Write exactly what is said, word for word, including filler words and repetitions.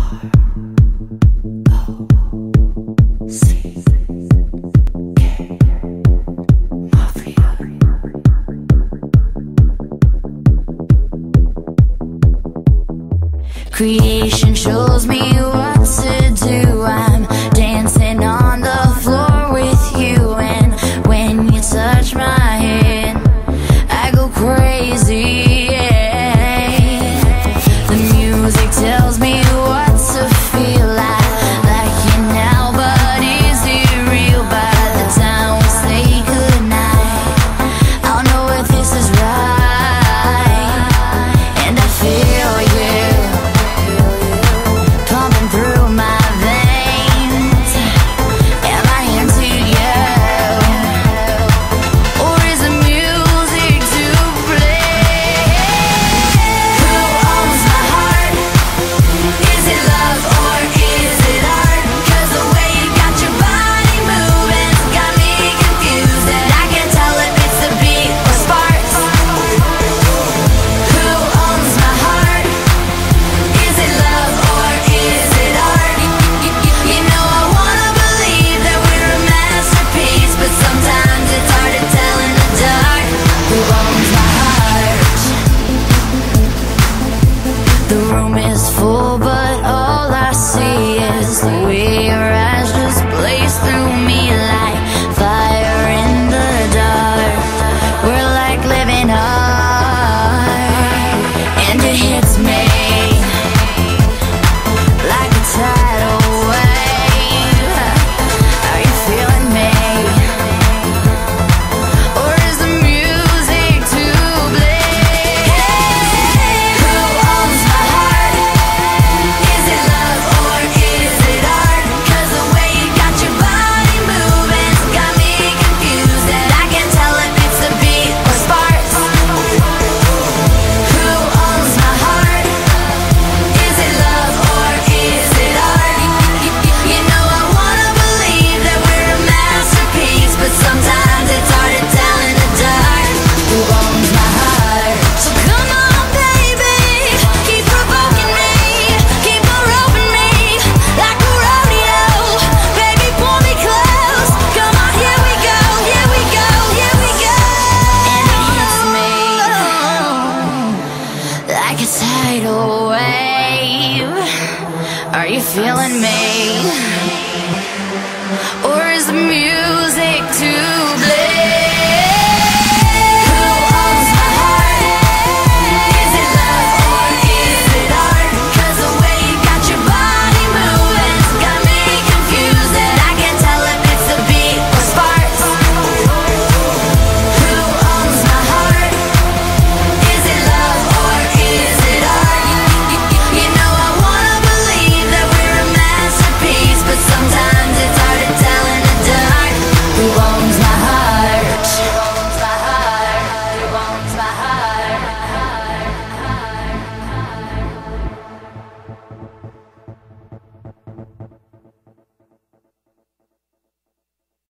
Creation shows me what to do. I'm dancing on the floor with you, and when you touch my hand, I go crazy, yeah. The music tells me what to feel like, like it now, but is it real? By the time we say goodnight, I'll know if this is right, and I feel you pumping through my veins. Am I into you, or is the music to blame? Who owns my heart? Is it love or is it art? 'Cause the way you got your body moving's got me confused, and I can't tell if it's a beat or sparks. Who owns my heart? Is it love or is it art? You know I wanna believe that we're a masterpiece, but sometimes it's hard to tell in the dark. Who owns my heart? The room is full, but all I see is the way your eyes just blaze through me like fire in the dark. We're like living art, and it hits me like a tidal wave. Are you feeling me, or is the music to blame? Who owns my heart? Is it love or is it art? 'Cause the way you got your body moving's got me confused, and I can't tell if it's a beat or sparks. Who owns my heart? Is it love or is it art? You know I wanna believe that we're a masterpiece, but sometimes it's hard to tell in the dark. Who owns my heart? So come on, baby, keep provoking me, keep on roping me like a rodeo. Baby, pull me close, come on, here we go, here we go, here we go. And it hits me like a tidal wave. Are you feeling me, or is the music to blame?